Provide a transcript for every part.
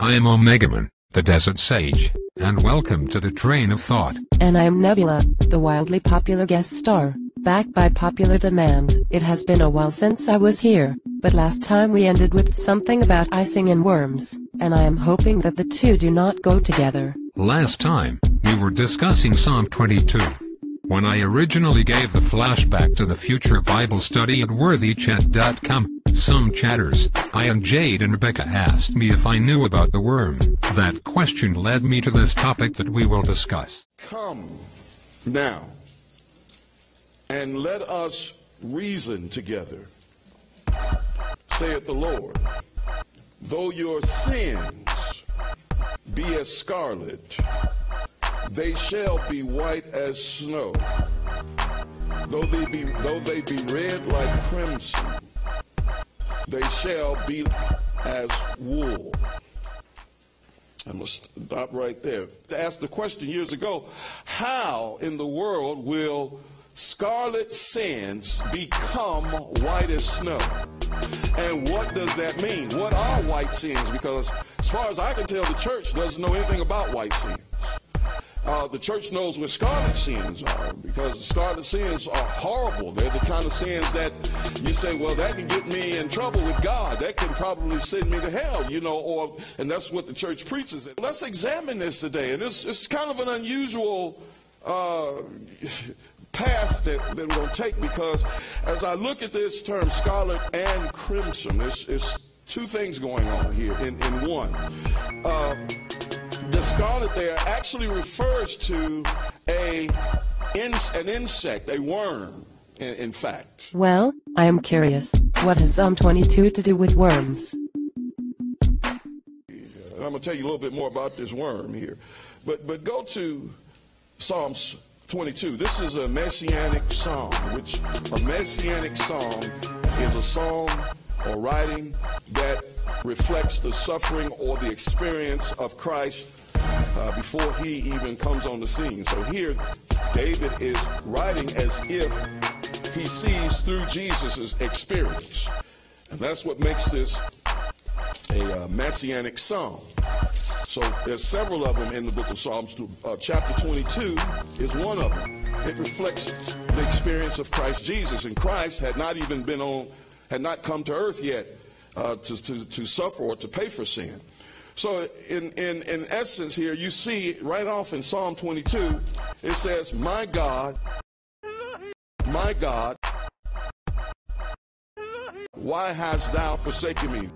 I am Omegaman, the Desert Sage, and welcome to the Train of Thought. And I am Nebula, the wildly popular guest star, back by popular demand. It has been a while since I was here, but last time we ended with something about icing and worms, and I am hoping that the two do not go together. Last time, we were discussing Psalm 22. When I originally gave the flashback to the future Bible study at worthychat.com, some chatters, Ian, Jade and Rebecca asked me if I knew about the worm. That question led me to this topic that we will discuss. Come now, and let us reason together, saith the Lord. Though your sins be as scarlet, they shall be white as snow. Though they be red like crimson, they shall be as wool. I must stop right there. To ask the question years ago, how in the world will scarlet sins become white as snow? And what does that mean? What are white sins? Because as far as I can tell, the church doesn't know anything about white sins. The church knows what scarlet sins are, because scarlet sins are horrible. They're the kind of sins that you say, well, that can get me in trouble with God. That can probably send me to hell, and that's what the church preaches. Let's examine this today. And it's kind of an unusual path that we're going to take, because as I look at this term scarlet and crimson, it's two things going on here in one. The scarlet there actually refers to an insect, a worm, in fact. Well, I am curious, what has Psalm 22 to do with worms? I'm going to tell you a little bit more about this worm here. But go to Psalms 22. This is a messianic psalm, which a messianic psalm is a song or writing that reflects the suffering or the experience of Christ before he even comes on the scene. So here, David is writing as if he sees through Jesus' experience. And that's what makes this a messianic psalm. So there's several of them in the book of Psalms. Chapter 22 is one of them. It reflects the experience of Christ Jesus. And Christ had not come to earth yet to suffer or to pay for sin. So in essence here, you see right off in Psalm 22, it says, my God, why hast thou forsaken me?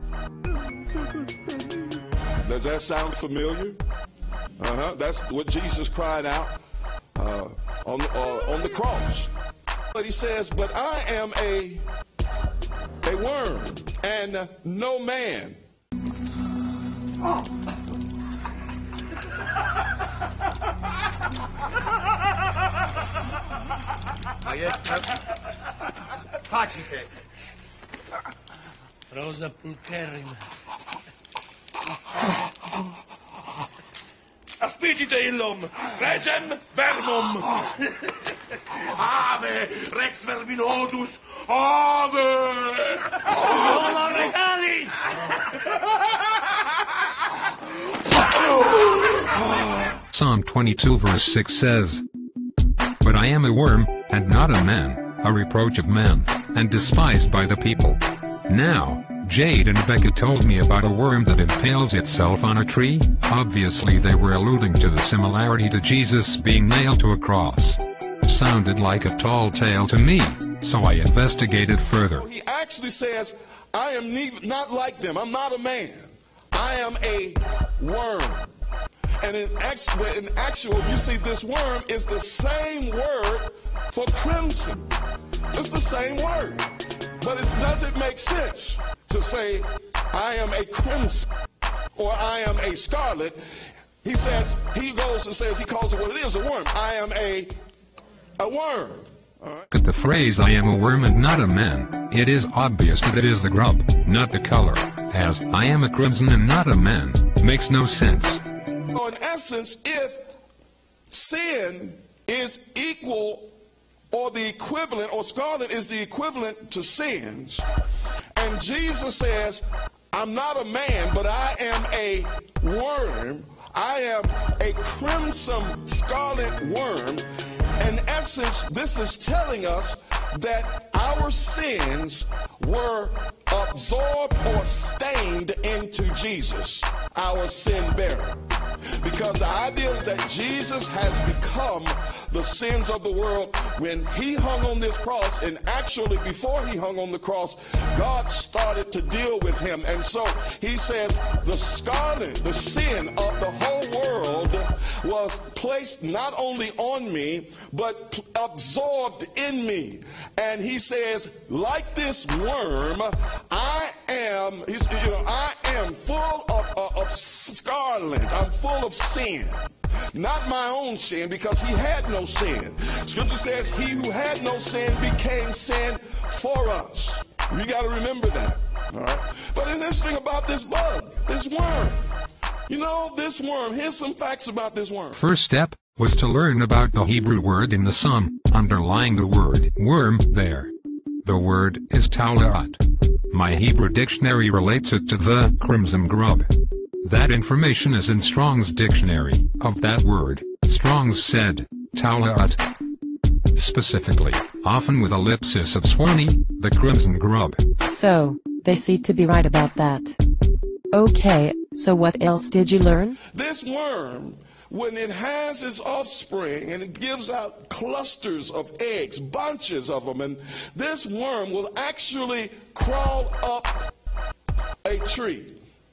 Does that sound familiar? That's what Jesus cried out on the cross. But he says, but I am a worm and no man. A estas facite. Rosa pulcherrima. Aspicite illum, regem vermum. Ave, rex verminosus, ave. Homo regalis! Psalm 22 verse 6 says, but I am a worm, and not a man, a reproach of men, and despised by the people. Now, Jade and Rebecca told me about a worm that impales itself on a tree. Obviously they were alluding to the similarity to Jesus being nailed to a cross. Sounded like a tall tale to me, so I investigated further. He actually says, I am not like them. I'm not a man. I am a worm. And in actual, you see, this worm is the same word for crimson. It's the same word. But does it make sense to say, I am a crimson or I am a scarlet? He says, he goes and says, he calls it what it is, a worm. I am a worm. All right. Look at the phrase, I am a worm and not a man. It is obvious that it is the grub, not the color, as I am a crimson and not a man. Makes no sense. So in essence, if sin is equal or the equivalent, or scarlet is the equivalent to sins, and Jesus says, I'm not a man, but I am a worm. I am a crimson scarlet worm. In essence, this is telling us that our sins were absorbed or stained into Jesus, our sin bearer. Because the idea is that Jesus has become the sins of the world when he hung on this cross, and actually before he hung on the cross, God started to deal with him. And so he says the scarlet, the sin of the whole world was placed not only on me, but absorbed in me. And he says, like this worm, I am full of scarlet. I'm full of sin. Not my own sin, because he had no sin. Scripture says he who had no sin became sin for us. We got to remember that. All right? But it's interesting about this bug, this worm. You know, this worm, here's some facts about this worm. First step was to learn about the Hebrew word in the Psalm, underlying the word worm there. The word is taulat. My Hebrew dictionary relates it to the crimson grub. That information is in Strong's dictionary of that word. Strong's said, taulat. Specifically, often with ellipsis of Swanee, the crimson grub. So, they seem to be right about that. Okay, so what else did you learn? This worm, when it has its offspring and it gives out clusters of eggs, bunches of them, and this worm will actually crawl up a tree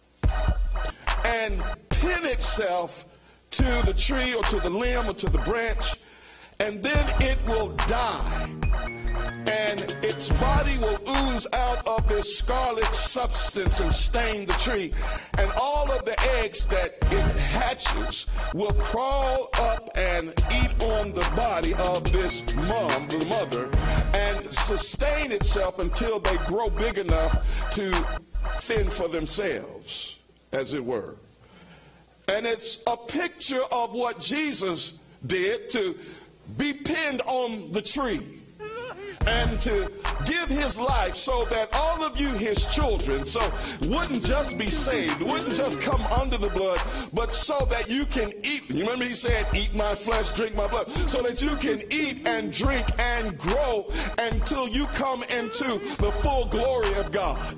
and pin itself to the tree or to the limb or to the branch, and then it will die. And its body will ooze out of this scarlet substance and stain the tree. And all of the eggs that it hatches will crawl up and eat on the body of this mom, the mother, and sustain itself until they grow big enough to fend for themselves, as it were. And it's a picture of what Jesus did, to be pinned on the tree and to give his life so that all of you, his children, so wouldn't just be saved, wouldn't just come under the blood, but so that you can eat. You remember he said, eat my flesh, drink my blood, so that you can eat and drink and grow until you come into the full glory of God.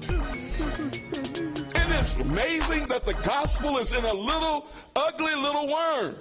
It is amazing that the gospel is in a little, ugly little worm.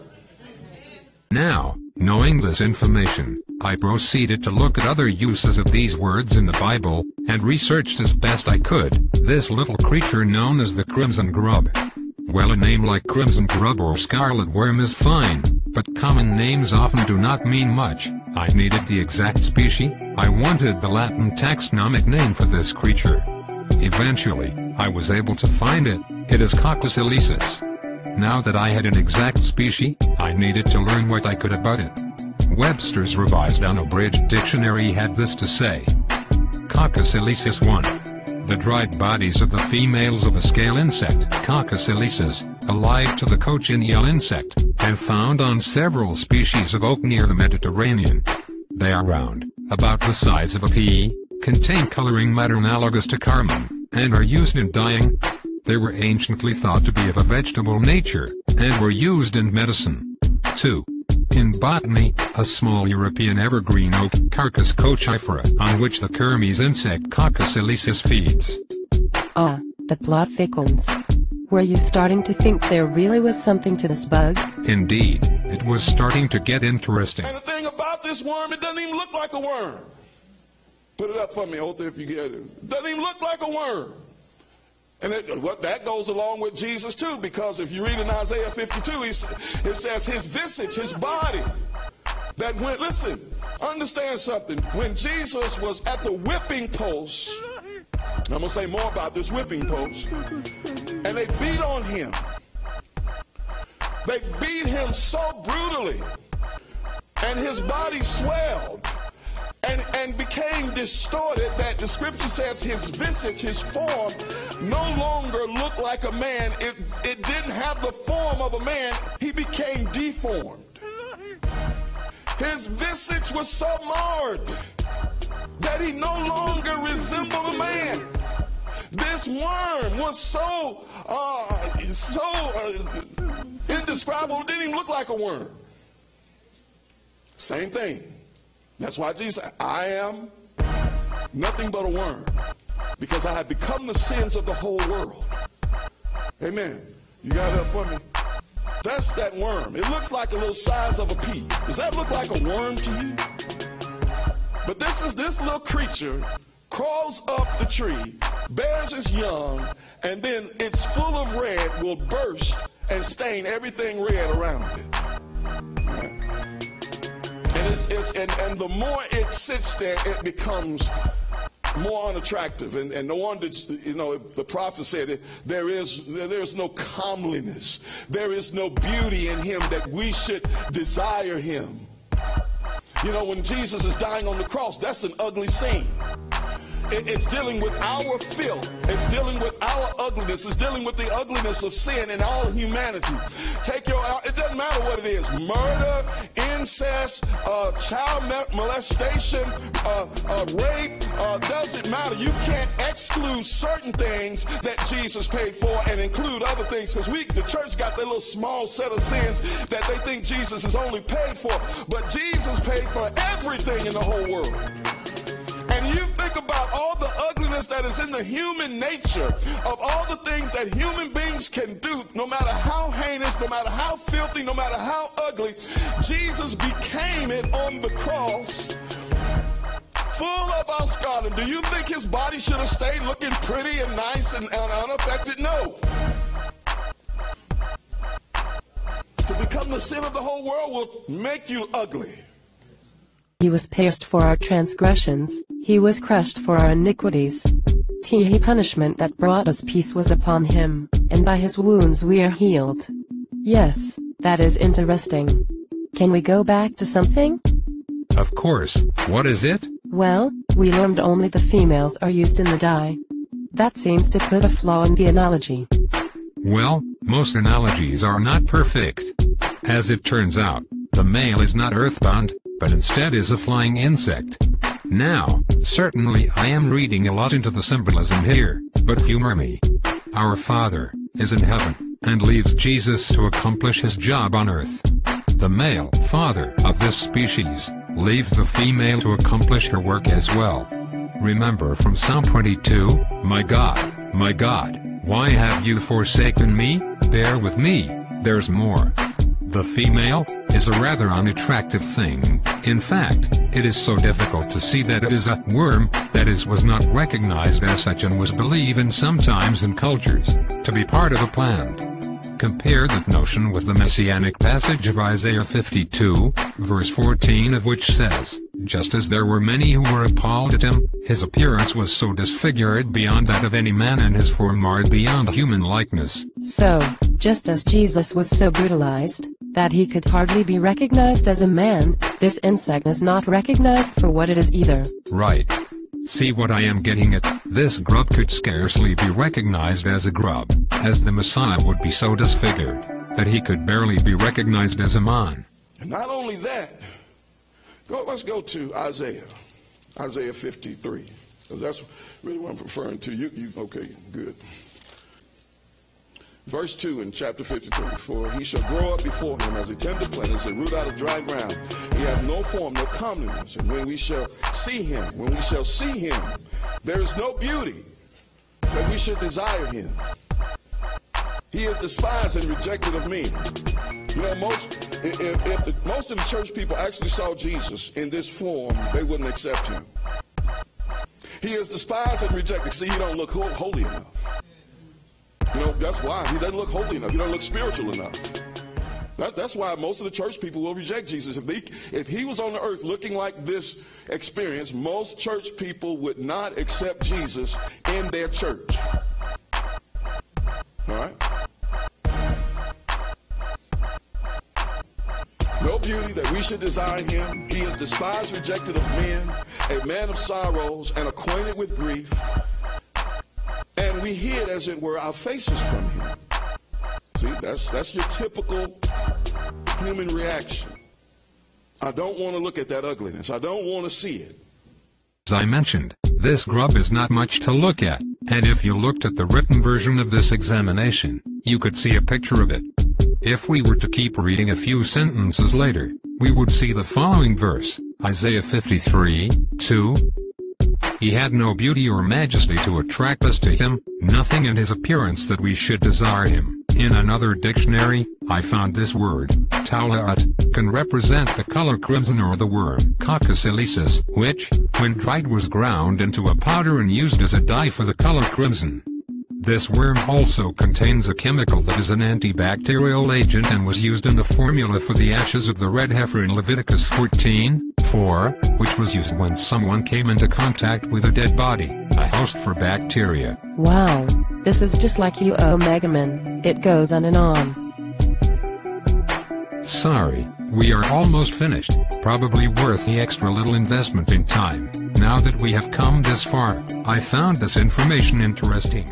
Now, knowing this information, I proceeded to look at other uses of these words in the Bible, and researched as best I could this little creature known as the crimson grub. Well, a name like crimson grub or scarlet worm is fine, but common names often do not mean much. I needed the exact species. I wanted the Latin taxonomic name for this creature. Eventually, I was able to find it. It is Coccus ilicis. Now that I had an exact species, I needed to learn what I could about it. Webster's Revised Unabridged Dictionary had this to say. Coccus ilicis 1. The dried bodies of the females of a scale insect, Coccus ilicis, allied to the cochineal insect, and found on several species of oak near the Mediterranean. They are round, about the size of a pea, contain coloring matter analogous to carmine, and are used in dyeing. They were anciently thought to be of a vegetable nature, and were used in medicine. 2. In botany, a small European evergreen oak, Carcas cochifera, on which the Kermes insect Coccus ilicis feeds. Ah, the plot thickens. Were you starting to think there really was something to this bug? Indeed, it was starting to get interesting. And the thing about this worm, it doesn't even look like a worm. Put it up for me, Otha, if you get it. It doesn't even look like a worm. And that goes along with Jesus too, because if you read in Isaiah 52, it says his visage, his body, that went, listen, understand something. When Jesus was at the whipping post, I'm going to say more about this whipping post, and they beat on him. They beat him so brutally, and his body swelled and became distorted, that the scripture says his visage, his form, no longer looked like a man. It didn't have the form of a man. He became deformed. His visage was so marred that he no longer resembled a man. This worm was so indescribable, it didn't even look like a worm. Same thing. That's why Jesus said, I am nothing but a worm, because I have become the sins of the whole world. Amen. You got that for me? That's that worm. It looks like a little size of a pea. Does that look like a worm to you? But this little creature crawls up the tree, bears its young, and then it's full of red, will burst and stain everything red around it. And the more it sits there, it becomes more unattractive. And no wonder, the prophet said that there is no comeliness. There is no beauty in him that we should desire him. When Jesus is dying on the cross, that's an ugly scene. It's dealing with our filth. It's dealing with our ugliness. It's dealing with the ugliness of sin in all humanity. It doesn't matter what it is. Murder, incest, child molestation, rape, doesn't matter. You can't exclude certain things that Jesus paid for and include other things, because the church got their little small set of sins that they think Jesus is only paid for. But Jesus paid for everything in the whole world. And you think about all the ugliness that is in the human nature, of all the things that human beings can do, no matter how heinous, no matter how filthy, no matter how ugly, Jesus became it on the cross, full of our scarlet. Do you think his body should have stayed looking pretty and nice and unaffected? No. To become the sin of the whole world will make you ugly. He was pierced for our transgressions, he was crushed for our iniquities. The punishment that brought us peace was upon him, and by his wounds we are healed. Yes, that is interesting. Can we go back to something? Of course. What is it? Well, we learned only the females are used in the dye. That seems to put a flaw in the analogy. Well, most analogies are not perfect. As it turns out, the male is not earthbound, but instead is a flying insect. Now, certainly I am reading a lot into the symbolism here, but humor me. Our Father is in heaven, and leaves Jesus to accomplish his job on earth. The male father of this species leaves the female to accomplish her work as well. Remember from Psalm 22, my God, why have you forsaken me? Bear with me, there's more. The female is a rather unattractive thing. In fact, it is so difficult to see that it is a worm that was not recognized as such and was believed in sometimes in cultures to be part of a plan. Compare that notion with the messianic passage of Isaiah 52, verse 14, of which says, just as there were many who were appalled at him, his appearance was so disfigured beyond that of any man and his form marred beyond human likeness. So, just as Jesus was so brutalized that he could hardly be recognized as a man, this insect is not recognized for what it is either. Right. See what I am getting at? This grub could scarcely be recognized as a grub, as the Messiah would be so disfigured that he could barely be recognized as a man. And not only that, let's go to Isaiah 53, because that's really what I'm referring to. Okay, good. Verse 2 in chapter 53, for he shall grow up before him as a tender plant, as a root out of dry ground. He hath no form, no comeliness. And when we shall see him, there is no beauty that we should desire him. He is despised and rejected of men. Most of the church people actually saw Jesus in this form, they wouldn't accept him. He is despised and rejected. See, he don't look holy enough. That's why. He doesn't look holy enough. He doesn't look spiritual enough. That's why most of the church people will reject Jesus. If he was on the earth looking like this experience, most church people would not accept Jesus in their church. All right? No beauty that we should desire him. He is despised, rejected of men, a man of sorrows, and acquainted with grief. And we hid, as it were, our faces from him. See, that's your typical human reaction. I don't want to look at that ugliness. I don't want to see it. As I mentioned, this grub is not much to look at, and if you looked at the written version of this examination, you could see a picture of it. If we were to keep reading a few sentences later, we would see the following verse, Isaiah 53:2. He had no beauty or majesty to attract us to him, nothing in his appearance that we should desire him. In another dictionary, I found this word, talaat, can represent the color crimson or the worm Coccus ilicis, which, when dried, was ground into a powder and used as a dye for the color crimson. This worm also contains a chemical that is an antibacterial agent and was used in the formula for the ashes of the red heifer in Leviticus 14:4, which was used when someone came into contact with a dead body, a host for bacteria. Wow, this is just like you, Omega Man. It goes on and on. Sorry, we are almost finished, probably worth the extra little investment in time. Now that we have come this far, I found this information interesting.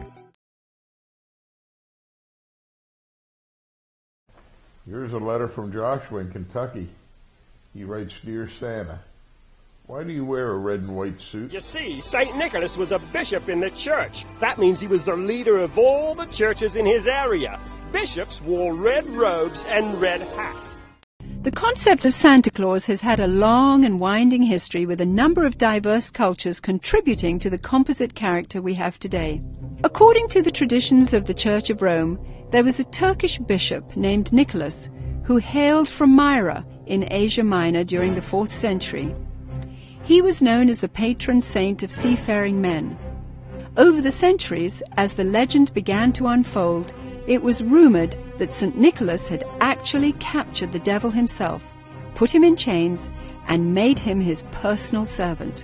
Here's a letter from Joshua in Kentucky. He writes, Dear Santa, why do you wear a red and white suit? You see, St. Nicholas was a bishop in the church. That means he was the leader of all the churches in his area. Bishops wore red robes and red hats. The concept of Santa Claus has had a long and winding history, with a number of diverse cultures contributing to the composite character we have today. According to the traditions of the Church of Rome, there was a Turkish bishop named Nicholas who hailed from Myra in Asia Minor during the 4th century. He was known as the patron saint of seafaring men. Over the centuries, as the legend began to unfold, it was rumored that St. Nicholas had actually captured the devil himself, put him in chains, and made him his personal servant.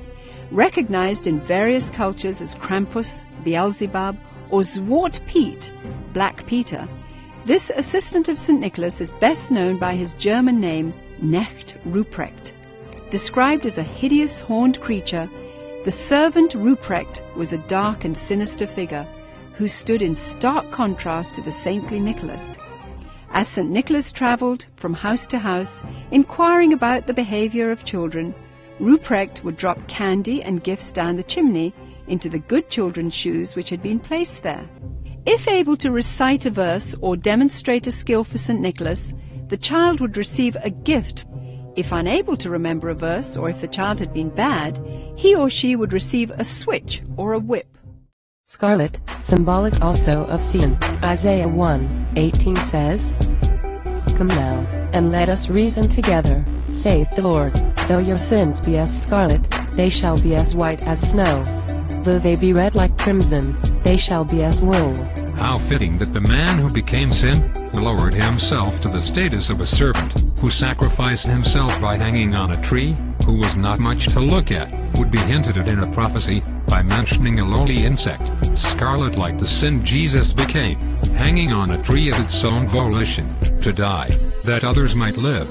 Recognized in various cultures as Krampus, Beelzebub, or Zwart Piet, Black Peter, this assistant of St. Nicholas is best known by his German name, Knecht Ruprecht. Described as a hideous horned creature, the servant Ruprecht was a dark and sinister figure who stood in stark contrast to the saintly Nicholas. As St. Nicholas traveled from house to house, inquiring about the behavior of children, Ruprecht would drop candy and gifts down the chimney into the good children's shoes which had been placed there. If able to recite a verse or demonstrate a skill for St. Nicholas, the child would receive a gift. If unable to remember a verse, or if the child had been bad, he or she would receive a switch or a whip. Scarlet, symbolic also of sin. Isaiah 1:18 says, Come now, and let us reason together, saith the Lord. Though your sins be as scarlet, they shall be as white as snow. Though they be red like crimson, they shall be as wool. How fitting that the man who became sin, who lowered himself to the status of a servant, who sacrificed himself by hanging on a tree, who was not much to look at, would be hinted at in a prophecy, by mentioning a lowly insect, scarlet like the sin Jesus became, hanging on a tree of its own volition, to die, that others might live.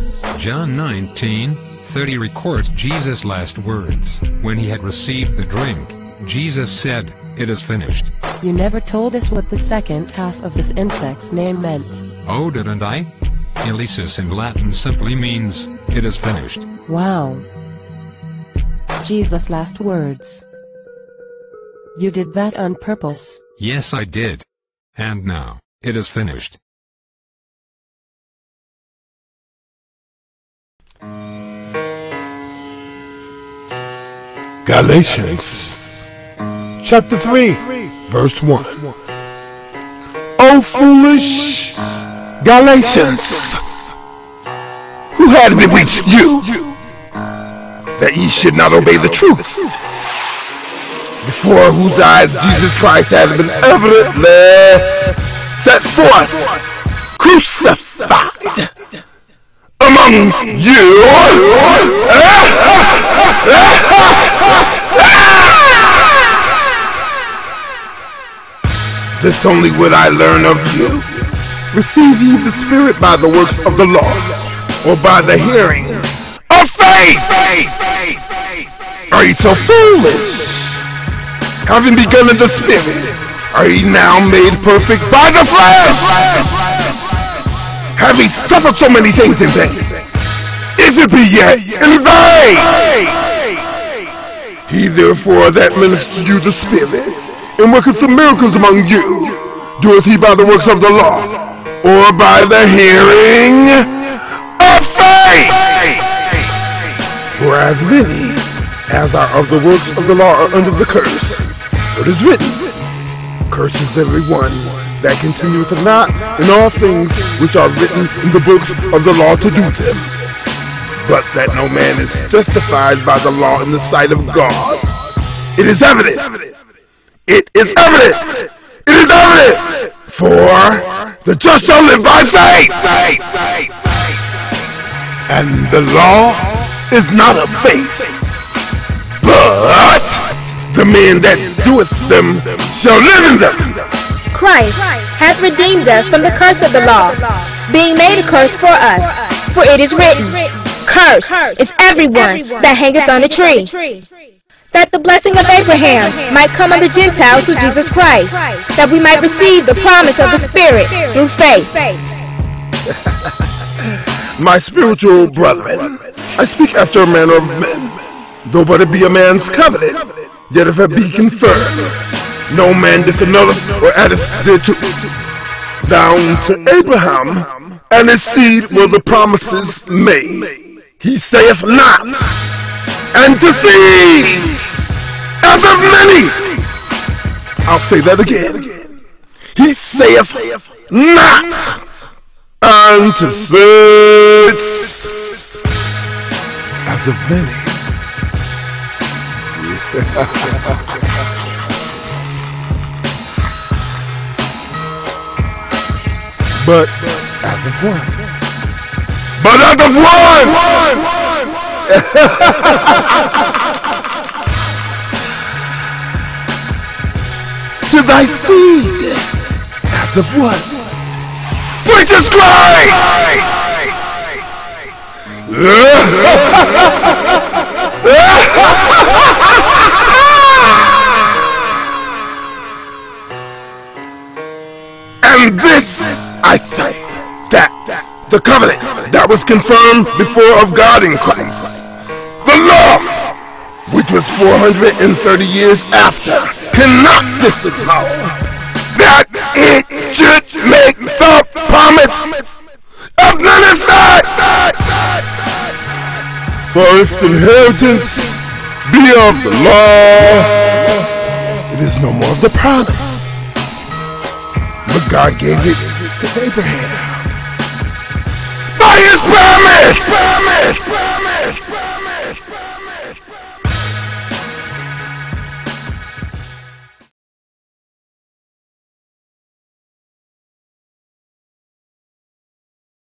John 19:30 records Jesus' last words. When he had received the drink, Jesus said, It is finished. You never told us what the second half of this insect's name meant. Oh, didn't I? Ilicis in Latin simply means, it is finished. Wow. Jesus' last words. You did that on purpose. Yes, I did. And now, it is finished. Galatians chapter 3 verse 1. O foolish Galatians, who had bewitched you that ye should not obey the truth, before whose eyes Jesus Christ has been evidently set forth, crucified among you. This only would I learn of you. Receive ye the Spirit by the works of the law, or by the hearing of faith? Are ye so foolish? Having begun in the Spirit, are ye now made perfect by the flesh? Have ye suffered so many things in vain? If it be yet in vain? He therefore that ministers you the Spirit, and worketh some miracles among you, doeth he by the works of the law, or by the hearing of faith? For as many as are of the works of the law are under the curse, so it is written, cursed is every one that continueth not in all things which are written in the books of the law to do them. But that no man is justified by the law in the sight of God. It is evident. It is evident. It is evident. For the just shall live by faith. And the law is not of faith, but the man that doeth them shall live in them. Christ hath redeemed us from the curse of the law, being made a curse for us. For it is written, cursed is everyone that hangeth on a tree, that the blessing of Abraham might come on the Gentiles through Jesus Christ, that we might receive the promise of the Spirit through faith. My spiritual brethren, I speak after a manner of men, though but it be a man's covenant, yet if it be confirmed, no man disannulleth or addeth thereto. Down to Abraham and his seed were the promises made. He saith not, and to seeds as of many. I'll say that again. He saith not, and to seeds as of many. But as of one. But as of one! To thy seed, as of one, which is Christ! And this I say, that the covenant that was confirmed before of God in Christ, the law, which was 430 years after, cannot disannul that it should make the promise of none effect. For if the inheritance be of the law, it is no more of the promise. But God gave it to Abraham by his promise.